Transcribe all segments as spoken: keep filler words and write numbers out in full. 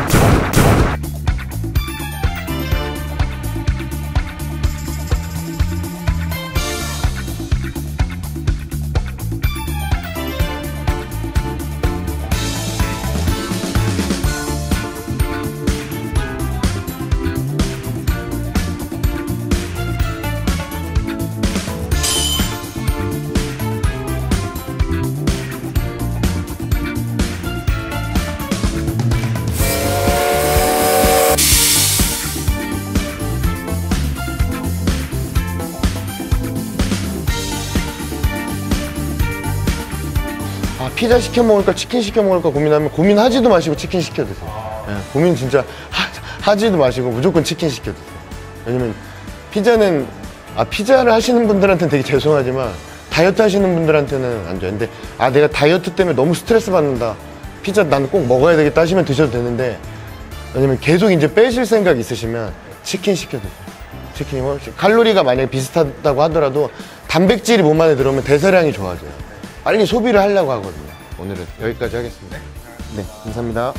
아, 피자 시켜 먹을까 치킨 시켜 먹을까 고민하면 고민하지도 마시고 치킨 시켜 드세요. 네, 고민 진짜 하, 하지도 마시고 무조건 치킨 시켜 드세요. 왜냐면 피자는 아 피자를 하시는 분들한테는 되게 죄송하지만 다이어트 하시는 분들한테는 안 좋아요. 근데 아 내가 다이어트 때문에 너무 스트레스 받는다, 피자 나는 꼭 먹어야 되겠다 하시면 드셔도 되는데, 왜냐면 계속 이제 빼실 생각 있으시면 치킨 시켜 드세요. 치킨이 뭐 칼로리가 만약에 비슷하다고 하더라도 단백질이 몸 안에 들어오면 대사량이 좋아져요. 빨리 소비를 하려고 하거든요. 오늘은 여기까지 하겠습니다. 네, 감사합니다.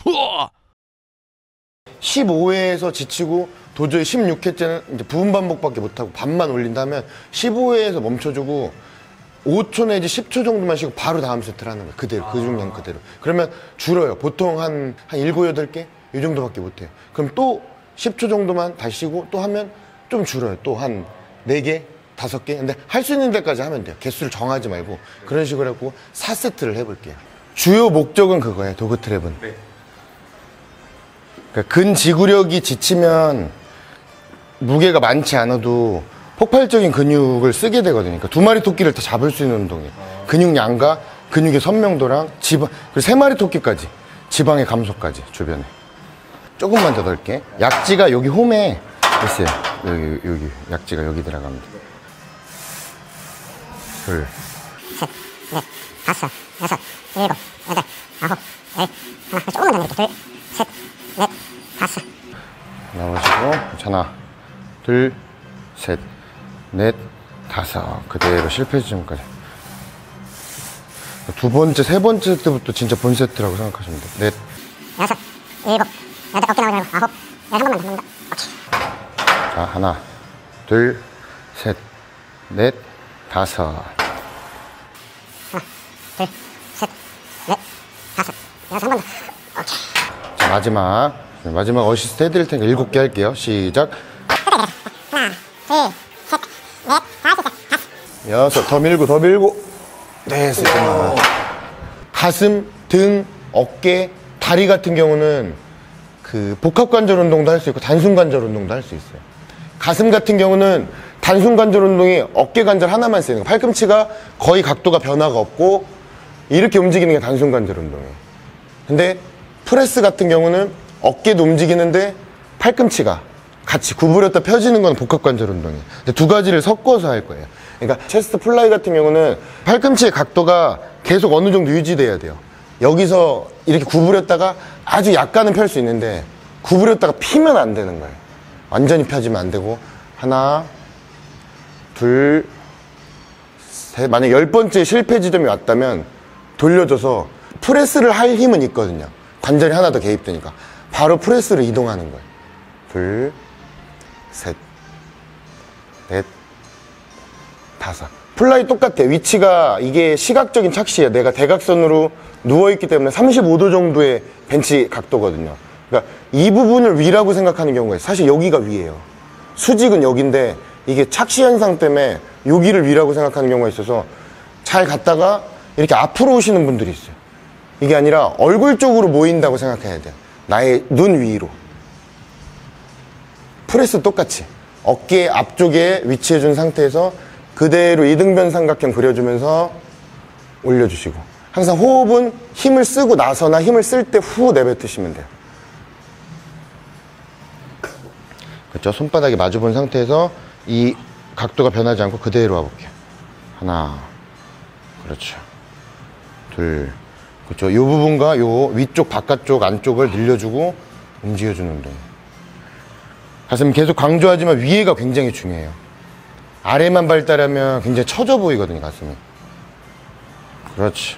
십오 회에서 지치고 도저히 십육 회째는 이제 부분 반복밖에 못하고 반만 올린다면 십오 회에서 멈춰주고 오 초 내지 십 초 정도만 쉬고 바로 다음 세트를 하는 거예요. 그대로, 그 중량 그대로. 그러면 줄어요. 보통 한, 한 일곱, 여덟 개? 이 정도밖에 못해요. 그럼 또 십 초 정도만 다시 쉬고 또 하면 좀 줄어요. 또 한 네 개? 다섯 개? 근데 할 수 있는 데까지 하면 돼요. 개수를 정하지 말고. 그런 식으로 해고 사 세트를 해볼게요. 주요 목적은 그거예요. 도그 트랩은. 네. 그러니까 근지구력이 지치면 무게가 많지 않아도 폭발적인 근육을 쓰게 되거든요. 그러니까 두 마리 토끼를 다 잡을 수 있는 운동이에요. 근육량과 근육의 선명도랑 지방, 그리고 세 마리 토끼까지. 지방의 감소까지, 주변에. 조금만 더 넣을게. 약지가 여기 홈에 있어요. 여기, 여기. 약지가 여기 들어갑니다. 둘. 셋, 넷, 다섯, 여섯, 일곱, 여덟, 아홉, 열. 하나, 조금만 더 넣을게. 둘, 셋, 넷, 다섯. 나머지고, 하나, 둘, 셋, 넷, 다섯. 그대로 실패 지점까지. 두 번째, 세 번째 세트부터 진짜 본 세트라고 생각하시면 돼요. 넷, 여섯, 일곱, 여덟, 어깨 나오지 말고 아홉, 열. 한 번만 더 넣는다. 오케이. 자, 하나, 둘, 셋, 넷, 다섯. 하나, 둘, 셋, 넷, 다섯, 여섯. 한 번 더. 오케이. 자, 마지막. 마지막 어시스트 해드릴 테니까 일곱 개 할게요. 시작. 하나, 둘, 셋, 넷, 다섯, 다섯. 여섯, 더 밀고, 더 밀고. 네, 됐습니다. 가슴, 등, 어깨, 다리 같은 경우는 그 복합관절 운동도 할 수 있고 단순관절 운동도 할 수 있어요. 가슴 같은 경우는 단순관절 운동이 어깨 관절 하나만 쓰는 거예요. 팔꿈치가 거의 각도가 변화가 없고 이렇게 움직이는 게 단순관절 운동이에요. 근데 프레스 같은 경우는 어깨도 움직이는데 팔꿈치가 같이 구부렸다 펴지는 건 복합관절 운동이에요. 근데 두 가지를 섞어서 할 거예요. 그러니까 체스트 플라이 같은 경우는 팔꿈치의 각도가 계속 어느 정도 유지돼야 돼요. 여기서 이렇게 구부렸다가 아주 약간은 펼 수 있는데 구부렸다가 피면 안 되는 거예요. 완전히 펴지면 안 되고 하나, 둘, 셋. 만약 열 번째 실패 지점이 왔다면 돌려줘서 프레스를 할 힘은 있거든요. 관절이 하나 더 개입되니까 바로 프레스로 이동하는 거예요. 둘, 셋, 넷, 다섯. 플라이 똑같아요. 위치가 이게 시각적인 착시예요. 내가 대각선으로 누워있기 때문에 삼십오 도 정도의 벤치 각도거든요. 그러니까 이 부분을 위라고 생각하는 경우가 있어요. 사실 여기가 위예요. 수직은 여기인데 이게 착시 현상 때문에 여기를 위라고 생각하는 경우가 있어서 잘 갔다가 이렇게 앞으로 오시는 분들이 있어요. 이게 아니라 얼굴 쪽으로 모인다고 생각해야 돼요. 나의 눈 위로. 프레스 똑같이 어깨 앞쪽에 위치해준 상태에서 그대로 이등변 삼각형 그려주면서 올려주시고 항상 호흡은 힘을 쓰고 나서나 힘을 쓸 때 후 내뱉으시면 돼요. 그렇죠? 손바닥이 마주본 상태에서 이 각도가 변하지 않고 그대로 와볼게요. 하나, 그렇죠. 둘, 그렇죠. 이 부분과 요 위쪽, 바깥쪽, 안쪽을 늘려주고 움직여주는 운동. 가슴 계속 강조하지만 위에가 굉장히 중요해요. 아래만 발달하면 굉장히 처져 보이거든요, 가슴이. 그렇지.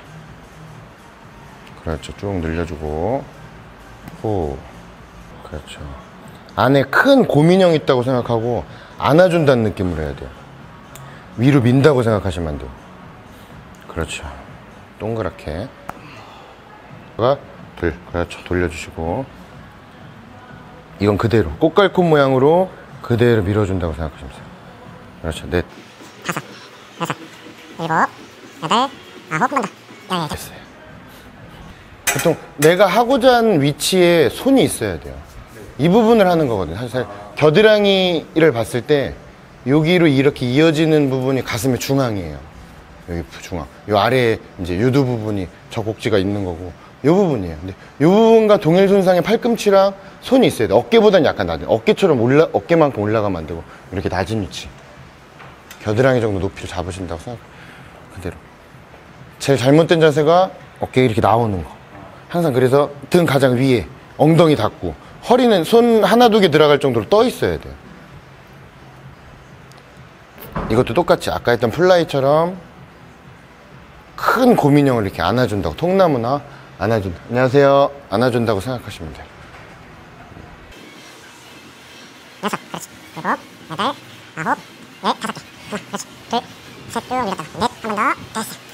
그렇죠. 쭉 늘려주고. 호. 그렇죠. 안에 큰 고민형 있다고 생각하고 안아준다는 느낌으로 해야 돼요. 위로 민다고 생각하시면 안 돼요. 그렇죠. 동그랗게. 둘. 그렇죠. 돌려주시고. 이건 그대로. 꽃갈콘 모양으로 그대로 밀어준다고 생각하시면 돼요. 그렇죠. 넷. 다섯, 여섯, 일곱, 여덟, 아홉. 번 더. 열. 됐어요. 보통 내가 하고자 하는 위치에 손이 있어야 돼요. 이 부분을 하는 거거든요. 사실 겨드랑이를 봤을 때 여기로 이렇게 이어지는 부분이 가슴의 중앙이에요. 여기 중앙. 이 아래에 이제 유두 부분이 젖꼭지가 있는 거고 이 부분이에요. 근데 이 부분과 동일 손상의 팔꿈치랑 손이 있어야 돼요. 어깨보다는 약간 낮은. 어깨처럼 올라 어깨만큼 올라가면 안 되고 이렇게 낮은 위치. 겨드랑이 정도 높이를 잡으신다고 생각. 그대로. 제일 잘못된 자세가 어깨 이렇게 나오는 거. 항상 그래서 등 가장 위에 엉덩이 닿고 허리는 손 하나 두 개 들어갈 정도로 떠 있어야 돼요. 이것도 똑같이 아까 했던 플라이처럼 큰 고민형을 이렇게 안아준다고. 통나무나 안아준다. 안녕하세요. 안아준다고 생각하시면 돼요. 여섯, 그렇지. 일곱, 여덟, 아홉, 열, 다섯 개. 하나, 그렇지. 둘, 셋, 쭉 밀었다가 넷, 한 번 더. 됐어.